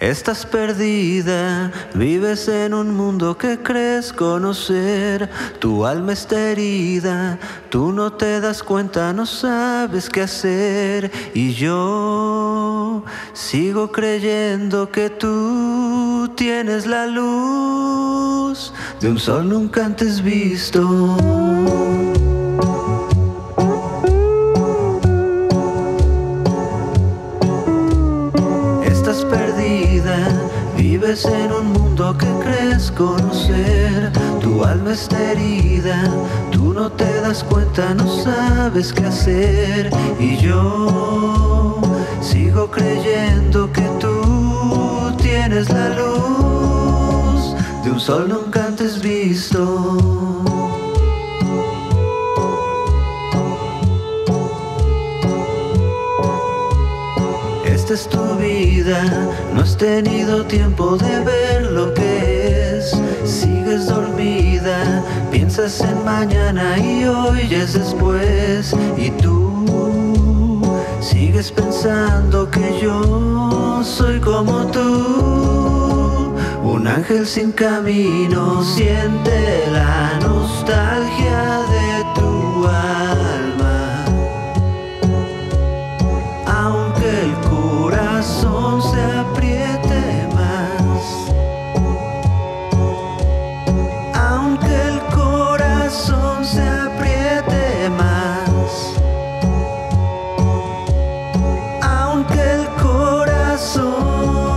Estás perdida, vives en un mundo que crees conocer. Tu alma está herida, tú no te das cuenta, no sabes qué hacer. Y yo sigo creyendo que tú tienes la luz de un sol nunca antes visto. Estás perdida, vives en un mundo que crees conocer. Tu alma está herida, tú no te das cuenta, no sabes qué hacer. Y yo sigo creyendo que tú tienes la luz de un sol nunca antes visto. Esta es tu vida, no has tenido tiempo de ver lo que es. Sigues dormida, piensas en mañana y hoy ya es después. Y tú sigues pensando que yo soy como tú, un ángel sin camino. Siente la nostalgia de tu alma, aunque el corazón se apriete más, aunque el corazón se apriete más, aunque el corazón.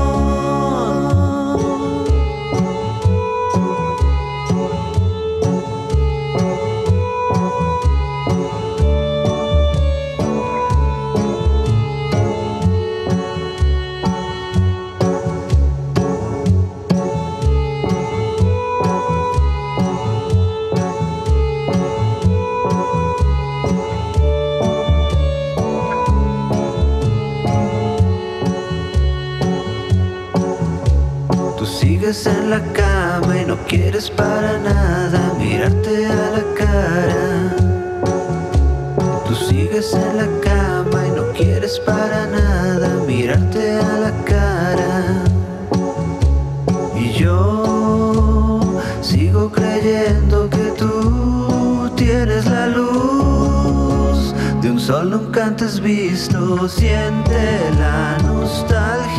Tú sigues en la cama y no quieres para nada mirarte a la cara. Tú sigues en la cama y no quieres para nada mirarte a la cara. Y yo sigo creyendo que tú tienes la luz de un sol nunca antes visto. Siente la nostalgia